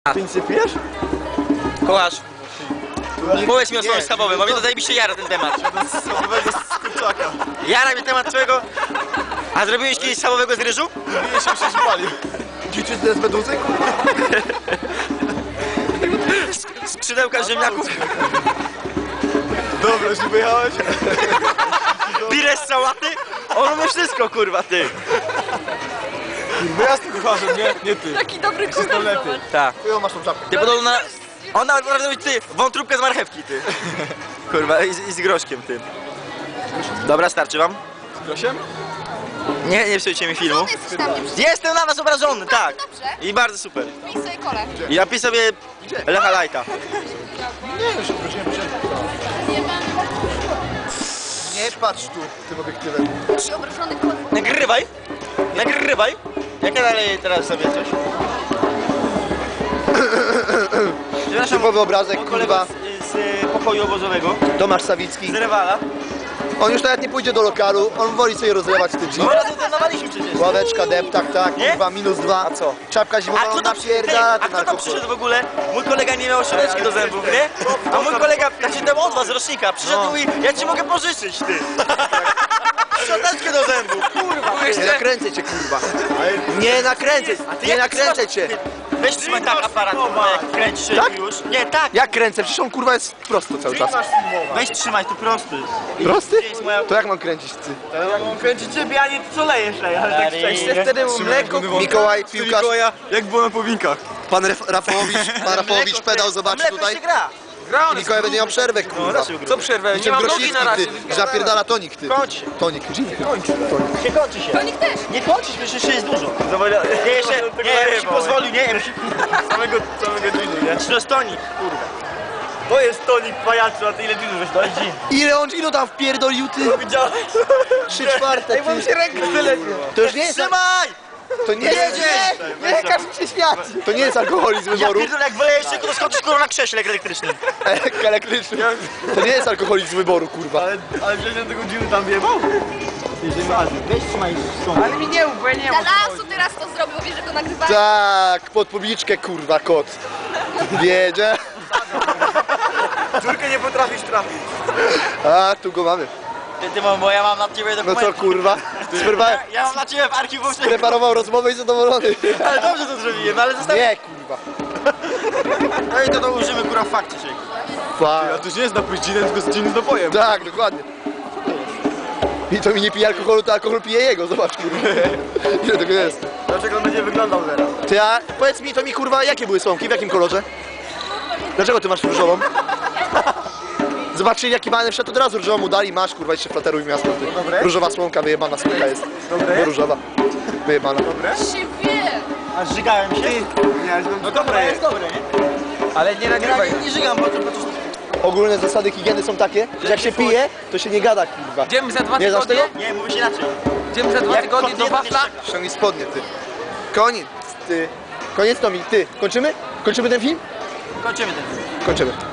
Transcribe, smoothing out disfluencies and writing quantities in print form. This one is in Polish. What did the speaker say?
Ty nic nie pijesz? Kołasz. Powiedz mi o swoim schabowym, bo mnie to zajebiście jara ten temat. Schabowego z kurczaka. Jara mnie temat twojego... A zrobiłeś kiedyś schabowego z ryżu? Bije się palił. Ćwiczyć z meduzy? Skrzydełka z ziemniaków? Dobra, już nie wyjechałeś? Pire z sałaty? On umie wszystko, kurwa, ty. No ja z tym kucharzem, nie ty. Taki dobry kucharz, lepiej. Tak. Ty masz tą czapkę. Ty podobno na... On nawet może zrobić, ty, wątróbkę z marchewki, ty. Kurwa, i z groszkiem, ty. Dobra, starczy wam? Z grosiem? Nie psujcie mi filmu. jesteś na mnie przecież. Jestem na was obrażony, tak. Dobrze. I bardzo super. Pij sobie kolę. I napisz sobie Lecha Lajta. Nie, już wróciłem. Nie patrz tu tym obiektywem. Ci obrażony kot. Nagrywaj. Nagrywaj. Jak ja dalej teraz sobie coś? Przepraszam, Typowy obrazek, mój kolega kurwa. z pokoju obozowego, Tomasz Sawicki. z Rewala. On już nawet nie pójdzie do lokalu, on woli sobie rozlewać w tym No raz trenowaliśmy przecież. Ławeczka, deptak, tak, Nie? kurwa, -2. A co? Czapka zimowa, on napierdala a ten kto to alkohol. przyszedł w ogóle? Mój kolega nie miał szczoteczki do zębów, nie? A mój kolega, znaczy ten od was z rocznika, przyszedł No. i ja ci mogę pożyczyć, ty. Szczoteczkę do zębów, kurwa. Nie nakręcę cię, kurwa. Nie nakręcę, nie nakręcę cię. Weź trzymaj tak aparat, kurwa, jak kręcisz się Tak? już. Nie, tak. Jak kręcę? Przecież on kurwa jest prosto cały czas. Weź trzymaj, tu prosty. Prosty? Gdzie jest moja... To jak mam kręcić ty? Kręci ciebie, a nie co lejesz, ale tak szczęście. Wtedy mleko, Mikołaj, piłkarz. Jak było na powinkach? Pan Rafałowicz pedał, zobaczy tutaj. się gra. I Mikołaj będzie miał przerwę, kurwa. Co przerwę? Niczym Grosicki, ty. Zapierdala tonik, ty. Kończy się. Tonik, gdzie? Nie kończy się. Tonik też. Nie kończysz, przecież jeszcze jest dużo. Nie, jeszcze, nie, ja bym ci pozwolił, nie, ja bym ci... Samego dżinu, nie? Ślostonik, kurwa. To jest tonik pajacu, a ty ile dżinu weź dać? Ile on gino tam wpierdolił, ty? Widziałeś? 3/4, ty. rękę wylepił. To już nie jest... Trzymaj! To nie jest... Nie, każ mi się śmiać. To nie jest alkoholizm Ja wyboru. pierdolę, jak wylejesz się, to skoczysz kurwa na krześle elektrycznym. Elektryczny. To nie jest alkoholizm wyboru, kurwa. Ale przecież tego dżinu tam wjebał. Weź trzymaj stąd. Ale mi nie mów, bo ja nie Dla lasu teraz to zrobił, wiesz, że go nagrywali. Tak, pod publiczkę, kurwa, kot. Wiedzie. Córkę nie potrafisz trafić. A, tu go mamy. Ty, bo ja mam na ciebie No dokumenty. co, kurwa? Ja mam na ciebie w archiwum... Preparował rozmowę i zadowolony. Ale dobrze to zrobiłem, no ale zostawię... Nie, kurwa. No i to użymy kurwa w fakcie, się. Fa. A to już nie jest napój z dżinem, tylko z dżinem z napojem. Tak, dokładnie. I to mi nie pije alkoholu, to alkohol pije jego, zobacz, kurwa. Ile tego jest? Dlaczego on będzie wyglądał teraz? Ty, a powiedz mi, to mi, kurwa, jakie były słomki, w jakim kolorze? Dlaczego ty masz różową? Zobaczyli, jaki bany wszedł, od razu różową mu dali, masz, kurwa, jeszcze flateruj miasto, ty. Dobre. Różowa słomka, wyjebana słomka jest. Bo różowa. Wyjebana. Się wie. A żygałem się? No dobra jest. dobre, nie? Ale nie nagrywaj. Nie żygam, bo to... Ogólne zasady higieny są takie, że jak się pije, to się nie gada, kurwa. Idziemy za 2 Nie znasz tygodnie? tego? Nie, mówię się inaczej. Idziemy za 2 Jak tygodnie kot do nie wafla? Ściągnij spodnie, ty. Koniec, ty. Koniec, Tomi, ty. Kończymy? Kończymy ten film? Kończymy ten film. Kończymy.